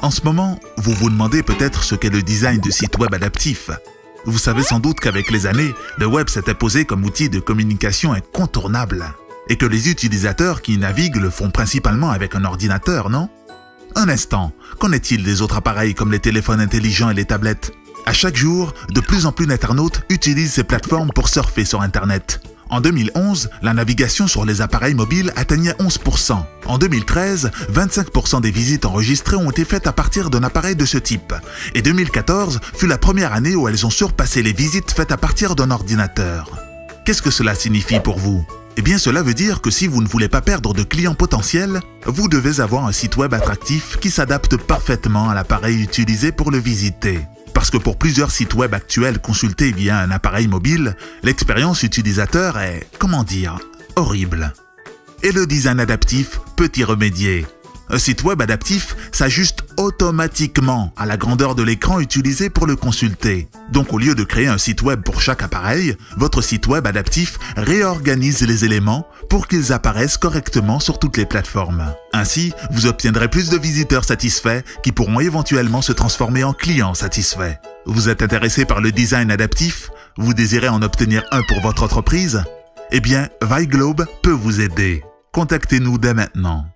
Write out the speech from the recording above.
En ce moment, vous vous demandez peut-être ce qu'est le design de site web adaptif. Vous savez sans doute qu'avec les années, le web s'est imposé comme outil de communication incontournable et que les utilisateurs qui y naviguent le font principalement avec un ordinateur, non? Un instant, qu'en est-il des autres appareils comme les téléphones intelligents et les tablettes? À chaque jour, de plus en plus d'internautes utilisent ces plateformes pour surfer sur Internet. En 2011, la navigation sur les appareils mobiles atteignait 11%. En 2013, 25% des visites enregistrées ont été faites à partir d'un appareil de ce type. Et 2014 fut la première année où elles ont surpassé les visites faites à partir d'un ordinateur. Qu'est-ce que cela signifie pour vous? Eh bien, cela veut dire que si vous ne voulez pas perdre de clients potentiels, vous devez avoir un site web attractif qui s'adapte parfaitement à l'appareil utilisé pour le visiter. Parce que pour plusieurs sites web actuels consultés via un appareil mobile, l'expérience utilisateur est, comment dire, horrible. Et le design adaptif peut y remédier. Un site web adaptif s'ajuste automatiquement à la grandeur de l'écran utilisé pour le consulter. Donc au lieu de créer un site web pour chaque appareil, votre site web adaptif réorganise les éléments pour qu'ils apparaissent correctement sur toutes les plateformes. Ainsi, vous obtiendrez plus de visiteurs satisfaits qui pourront éventuellement se transformer en clients satisfaits. Vous êtes intéressé par le design adaptif? Vous désirez en obtenir un pour votre entreprise? Eh bien, Vyglobe peut vous aider. Contactez-nous dès maintenant.